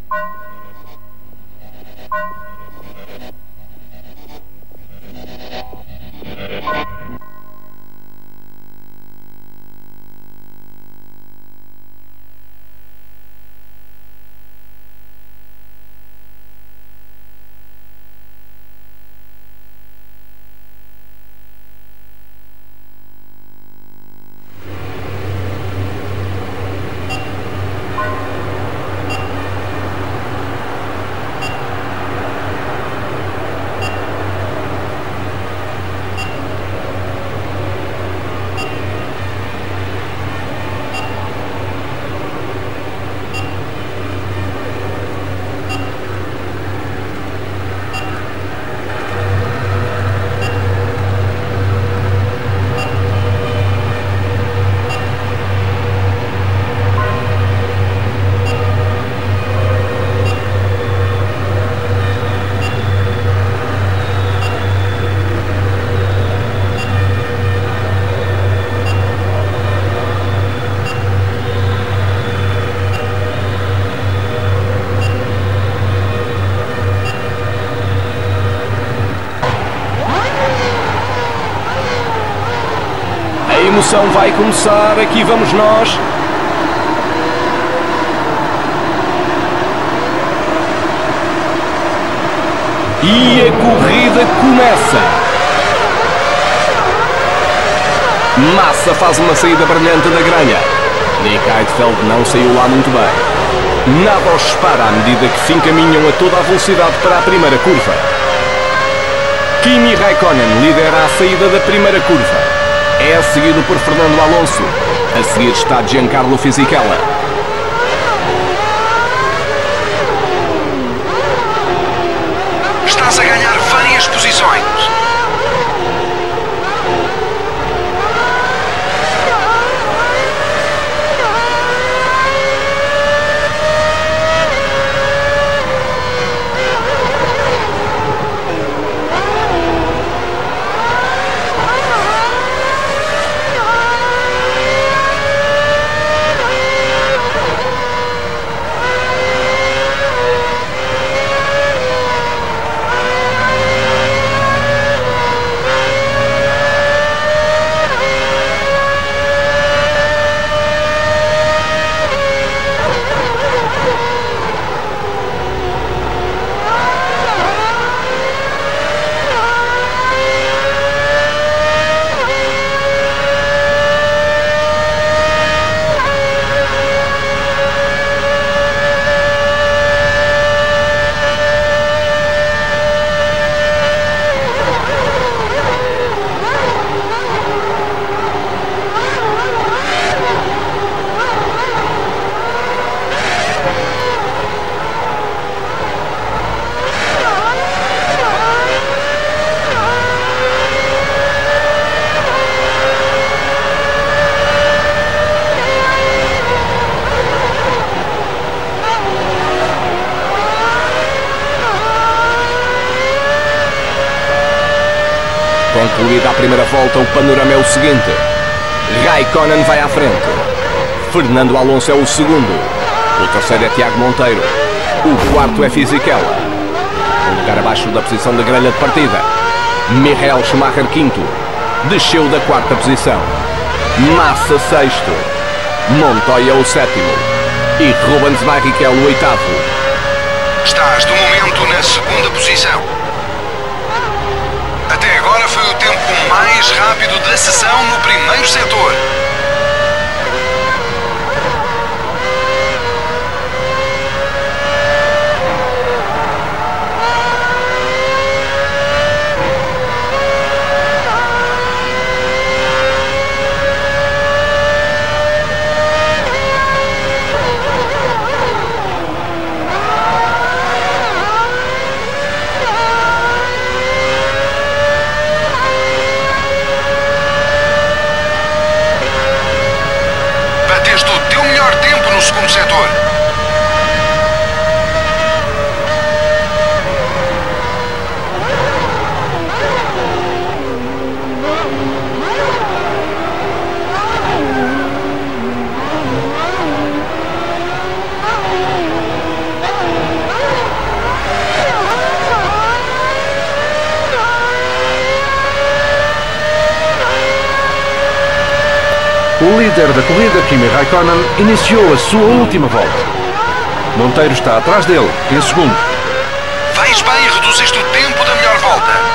A emoção vai começar, aqui vamos nós. E a corrida começa. Massa faz uma saída brilhante da grelha. Nick Heidfeld não saiu lá muito bem. Nada os separa à medida que se encaminham a toda a velocidade para a primeira curva. Kimi Räikkönen lidera a saída da primeira curva. É seguido por Fernando Alonso. A seguir está Giancarlo Fisichella. Estás a ganhar várias posições. Concluída a primeira volta, o panorama é o seguinte. Räikkönen vai à frente. Fernando Alonso é o segundo. O terceiro é Tiago Monteiro. O quarto é Fisichella. Um lugar abaixo da posição da grelha de partida. Michael Schumacher quinto. Desceu da quarta posição. Massa sexto. Montoya o sétimo. E Rubens Barrichello o oitavo. Estás, do momento, na segunda posição. Até agora foi o tempo mais rápido da sessão no primeiro setor. O líder da corrida, Kimi Raikkonen, iniciou a sua última volta. Monteiro está atrás dele, em segundo. Vais bem, reduziste o tempo da melhor volta.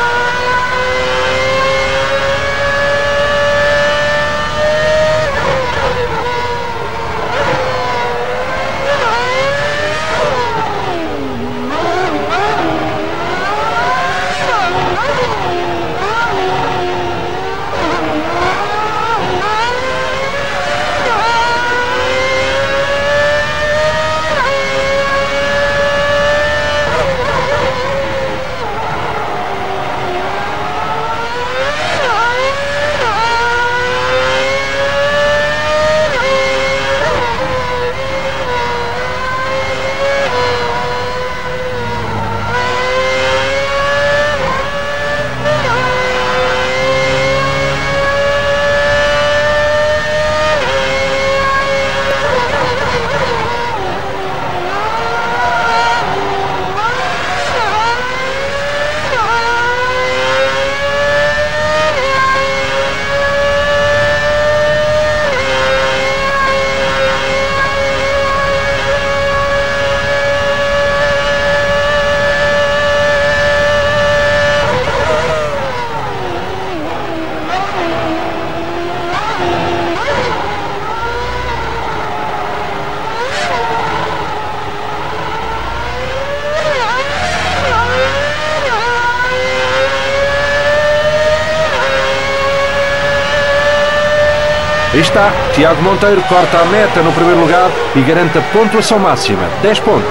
Aí está, Tiago Monteiro corta a meta no primeiro lugar e garante a pontuação máxima, 10 pontos.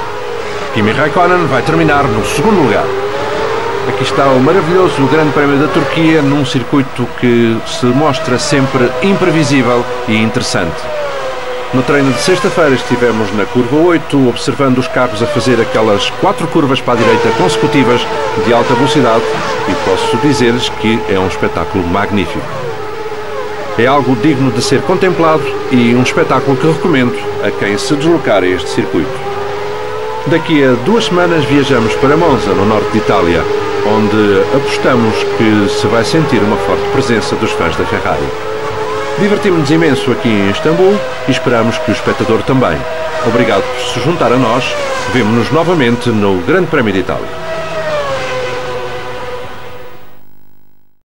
Kimi Raikkonen vai terminar no segundo lugar. Aqui está o maravilhoso Grande Prémio da Turquia, num circuito que se mostra sempre imprevisível e interessante. No treino de sexta-feira estivemos na curva 8, observando os carros a fazer aquelas 4 curvas para a direita consecutivas de alta velocidade e posso dizer-lhes que é um espetáculo magnífico. É algo digno de ser contemplado e um espetáculo que recomendo a quem se deslocar a este circuito. Daqui a 2 semanas viajamos para Monza, no norte de Itália, onde apostamos que se vai sentir uma forte presença dos fãs da Ferrari. Divertimos-nos imenso aqui em Istambul e esperamos que o espectador também. Obrigado por se juntar a nós. Vemo-nos novamente no Grande Prémio de Itália.